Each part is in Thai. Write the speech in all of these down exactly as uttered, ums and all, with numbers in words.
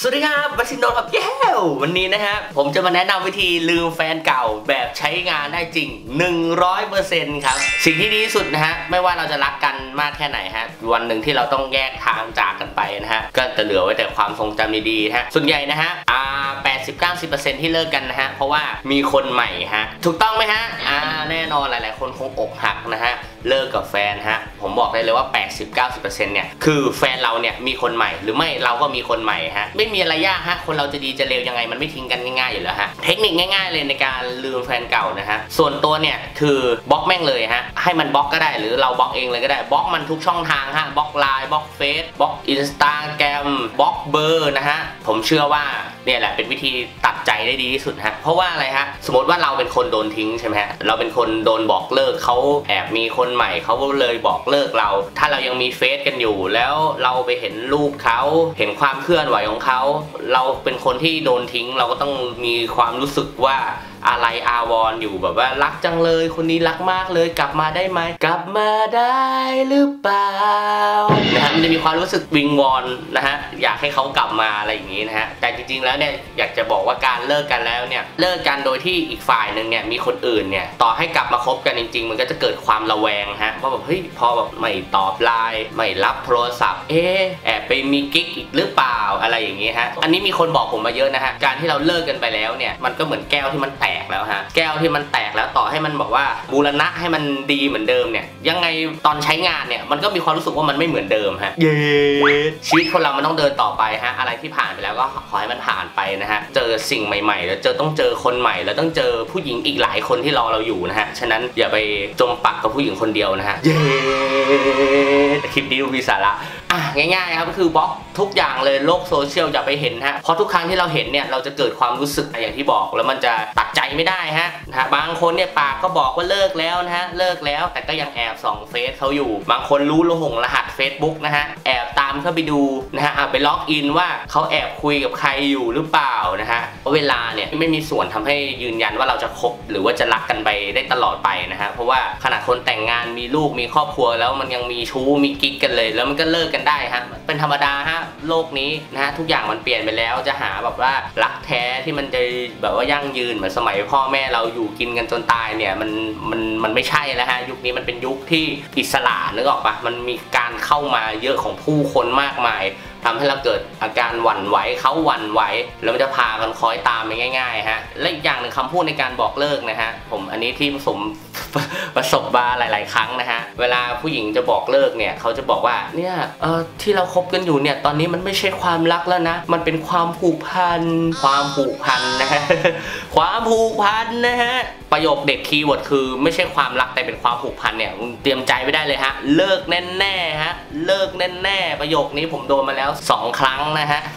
สวัสดีครับวัชินโนครับแย้วันนี้นะฮะผมจะมาแนะนำวิธีลืมแฟนเก่าแบบใช้งานได้จริง หนึ่งร้อยเปอร์เซ็นต์ ครับสิ่งที่ดีที่สุดนะฮะไม่ว่าเราจะรักกันมากแค่ไหนฮะวันหนึ่งที่เราต้องแยกทางจากกันไปนะฮะก็จะเหลือไว้แต่ความทรงจำดีๆฮะส่วนใหญ่นะฮะอ่าแปดสิบ เก้าสิบเปอร์เซ็นต์ ที่เลิกกันนะฮะเพราะว่ามีคนใหม่ฮะถูกต้องไหมฮะอ่าแน่นอนหลายๆคนคงอกหักนะฮะเลิกกับแฟนฮะผมบอกได้เลยว่า แปดสิบ เก้าสิบเปอร์เซ็นต์ เนี่ยคือแฟนเราเนี่ยมีคนใหม่หรือไม่เราก็มีคนใหม่ฮะไม่มีอะไรยากฮะคนเราจะดีจะเลวยังไงมันไม่ทิ้งกันง่ายๆอยู่แล้วฮะเทคนิคง่ายๆเลยในการลืมแฟนเก่านะฮะส่วนตัวเนี่ยคือบล็อกแม่งเลยฮะให้มันบล็อกก็ได้หรือเราบล็อกเองเลยก็ได้บล็อกมันทุกช่องทางฮะบล็อกไลน์บล็อกเฟซบล็อกอินสตาแกรมบล็อกเบอร์นะฮะผมเชื่อว่าเนี่ยแหละเป็นวิธีตัดใจได้ดีที่สุดฮะเพราะว่าอะไรฮะสมมติว่าเราเป็นคนโดนทิ้งใช่ไหมฮะเราเป็นคนโดนบอกเลิกเขาแอบมีคนใหม่เขาก็เลยบอกเลิกเราถ้าเรายังมีเฟซกันอยู่แล้วเราไปเห็นรูปเขาเห็นความเคลื่อนไหวของเขาเราเป็นคนที่โดนทิ้งเราก็ต้องมีความรู้สึกว่าอะไรอาวรอยู่แบบว่ารักจังเลยคนนี้รักมากเลยกลับมาได้ไหมกลับมาได้หรือเปล่านะฮะมันจะมีความรู้สึกวิงวอนนะฮะอยากให้เขากลับมาอะไรอย่างนี้นะฮะแต่จริงๆแล้วเนี่ยอยากจะบอกว่าการเลิกกันแล้วเนี่ยเลิกกันโดยที่อีกฝ่ายหนึ่งเนี่ยมีคนอื่นเนี่ยต่อให้กลับมาคบกันจริงๆมันก็จะเกิดความระแวงฮะว่าแบบเฮ้ยพอแบบไม่ตอบไลน์ไม่รับโทรศัพท์เอ๊ะแอบไปมีกิ๊กอีกหรือเปล่าอะไรอย่างนี้ฮะอันนี้มีคนบอกผมมาเยอะนะฮะการที่เราเลิกกันไปแล้วเนี่ยมันก็เหมือนแก้วที่มันแตกแล้วฮะแก้วที่มันแตกแล้วต่อให้มันบอกว่าบูรณะให้มันดีเหมือนเดิมเนี่ยยังไงตอนใช้งานเนี่ยมันก็มีความรู้สึกว่ามันไม่เหมือนเดิมฮะเย้ชีวิตคนเรามันต้องเดินต่อไปฮะอะไรที่ผ่านไปแล้วก็ขอให้มันผ่านไปนะฮะเจอสิ่งใหม่ๆแล้วเจอต้องเจอคนใหม่แล้วต้องเจอผู้หญิงอีกหลายคนที่รอเราอยู่นะฮะฉะนั้นอย่าไปจมปักกับผู้หญิงคนเดียวนะฮะเย้คลิปนี้ดูมีสาระอ่ะง่ายๆครับก็คือบล็อกทุกอย่างเลยโลกโซเชียลอย่าไปเห็นฮะเพราะทุกครั้งที่เราเห็นเนี่ยเราจะเกิดความรู้สึกอย่างที่บอกแล้วมันจะตัดใจไม่ได้ฮะนะฮะบางคนเนี่ยปากก็บอกว่าเลิกแล้วนะฮะเลิกแล้วแต่ก็ยังแอบส่องเฟซเขาอยู่บางคนรู้ละหงรหัส Facebook นะฮะแอบตามเข้าไปดูนะฮะไปล็อกอินว่าเขาแอบคุยกับใครอยู่หรือเปล่านะฮะเวลาเนี่ยไม่มีส่วนทำให้ยืนยันว่าเราจะคบหรือว่าจะรักกันไปได้ตลอดไปนะฮะเพราะว่าขนาดคนแต่งงานมีลูกมีครอบครัวแล้วมันยังมีชู้มีกิ๊กกันเลยแล้วมันก็เลิกกันได้ฮะเป็นธรรมดาฮะโลกนี้นะฮะทุกอย่างมันเปลี่ยนไปแล้วจะหาแบบว่ารักแท้ที่มันจะแบบว่ายั่งยืนเหมือนสมัยพ่อแม่เราอยู่กินกันจนตายเนี่ยมันมันมันไม่ใช่แล้วฮะยุคนี้มันเป็นยุคที่อิสระนึกออกปะมันมีการเข้ามาเยอะของผู้คนมากมายทำให้เราเกิดอาการหวั่นไหวเขาหวั่นไหวแล้วมันจะพากันคอยตามไปง่ายๆฮะและอีกอย่างหนึ่งคำพูดในการบอกเลิกนะฮะผมอันนี้ที่ผสมประสบมาหลายๆครั้งนะฮะเวลาผู้หญิงจะบอกเลิกเนี่ยเขาจะบอกว่าเนี่ยเออที่เราคบกันอยู่เนี่ยตอนนี้มันไม่ใช่ความรักแล้วนะมันเป็นความผูกพันความผูกพันนะฮะความผูกพันนะฮะประโยคเด็ดคีย์เวิร์ดคือไม่ใช่ความรักแต่เป็นความผูกพันเนี่ยเตรียมใจไม่ได้เลยฮะเลิกแน่ๆฮะเลิกแน่ๆประโยคนี้ผมโดนมาแล้วสองครั้งนะฮะ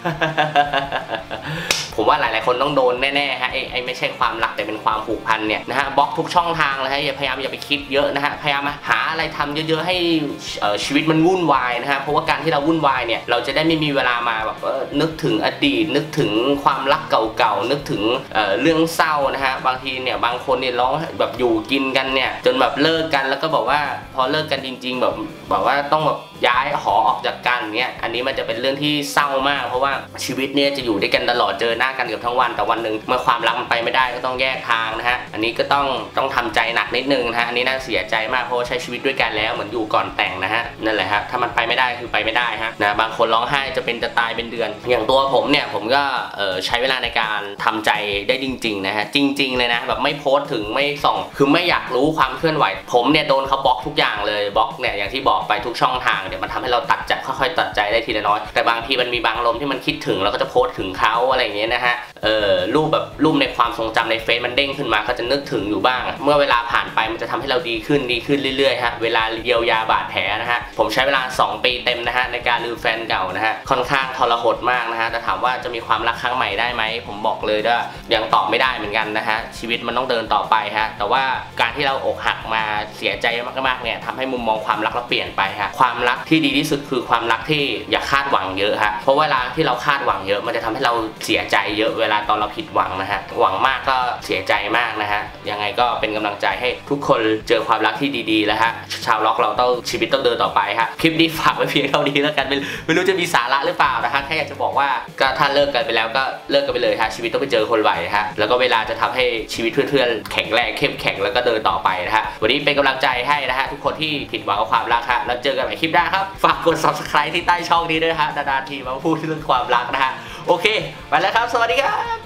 ผมว่าหลายๆคนต้องโดนแน่ๆฮะไอ้ไอ้ไม่ใช่ความรักแต่เป็นความผูกพันเนี่ยนะฮะบล็อกทุกช่องทางเลยฮะอย่าพยายามอย่าไปคิดเยอะนะฮะพยายามหาอะไรทำเยอะๆให้ชีวิตมันวุ่นวายนะฮะเพราะว่าการที่เราวุ่นวายเนี่ยเราจะได้ไม่มีเวลามาแบบนึกถึงอดีตนึกถึงความรักเก่าๆนึกถึง เ, เรื่องเศร้านะฮะบางทีเนี่ยบางคนเนี่ยร้องแบบอยู่กินกันเนี่ยจนแบบเลิกกันแล้วก็บอกว่าพอเลิกกันจริงๆแบบแบบว่าต้องแบบย้ายหอออกจากกันเนี่ยอันนี้มันจะเป็นเรื่องที่เศร้ามากเพราะว่าชีวิตเนี่ยจะอยู่ด้วยกันตลอดเจอหน้ากันเกือบทั้งวันแต่วันหนึ่งเมื่อความรักมันไปไม่ได้ก็ต้องแยกทางนะฮะอันนี้ก็ต้องต้องทำใจหนักนิดนึงนะฮะอันนี้น่าเสียใจมากเพราะใช้ชีวิตด้วยกันแล้วเหมือนอยู่ก่อนแต่งนะฮะนั่นแหละครับถ้ามันไปไม่ได้คือไปไม่ได้ฮะนะบางคนร้องไห้จะเป็นจะตายเป็นเดือนอย่างตัวผมเนี่ยผมก็ใช้เวลาในการทำใจได้จริงๆนะฮะจริงๆเลยนะแบบไม่โพสถึงไม่ส่องคือไม่อยากรู้ความเคลื่อนไหวผมเนี่ยโดนเขาบล็อกทุกอย่างเลยบล็อกเนี่ยอย่างที่บอกไปทุกช่องทางเดี๋ยวมันทำให้เราตัดใจค่อยๆตัดใจได้ทีละน้อยแต่บางทีมันมีบางลมที่มันคิดถึงแล้วก็จะโพสถึงเขาอะไรอย่างเงี้ยนะฮะเออรูปแบบรูปในความทรงจำในเฟซมันเด้งขึ้นมาก็จะนึกถึงอยู่บ้างเมื่อเวลาผ่านไปมันจะทำให้เราดีขึ้นดีขึ้นเรื่อยๆฮะเวลาเยียวยาบาดแผลนะฮะผมใช้เวลาสองปีเต็มนะฮะในการลืมแฟนเก่านะฮะค่อนข้างทรหดมากนะฮะแต่ถามว่าจะมีความรักครั้งใหม่ได้ไหมผมบอกเลยว่ายังตอบไม่ได้เหมือนกันนะฮะชีวิตมันต้องเดินต่อไปฮะแต่ว่าการที่เราอกหักมาเสียใจมากๆเนี่ยทำให้มุมมองความรักเราเปลี่ยนไปฮะความรักที่ดีที่สุดคือความรักที่อย่าคาดหวังเยอะฮะเพราะเวลาที่เราคาดหวังเยอะมันจะทำให้เราเสียใจเยอะเวลาลาตอนเราผิดหวังนะฮะหวังมากก็เสียใจมากนะฮะยังไงก็เป็นกำลังใจให้ทุกคนเจอความรักที่ดีๆแล้วฮะชาวล็อกเราต้องชีวิตต้องเดินต่อไปฮะคลิปนี้ฝากไว้เพียงเท่านี้แล้วกันไม่รู้จะมีสาระหรือเปล่านะฮะแค่อยากจะบอกว่าก็ถ้าเลิกกันไปแล้วก็เลิกกันไปเลยฮะชีวิตต้องไปเจอคนใหม่ฮะแล้วก็เวลาจะทำให้ชีวิตเพื่อนๆแข็งแรงเข้มแข็งแล้วก็เดินต่อไปนะฮะวันนี้เป็นกำลังใจให้นะฮะทุกคนที่ผิดหวังกับความรักฮะแล้วเจอกันใหม่คลิปหน้าครับฝากกด ซับสไครบ์ ที่ใต้ช่องนี้ด้วยฮะนานๆทีมาพูดเรื่องความรักนะฮะโอเคไปแล้วครับสวัสดีครับ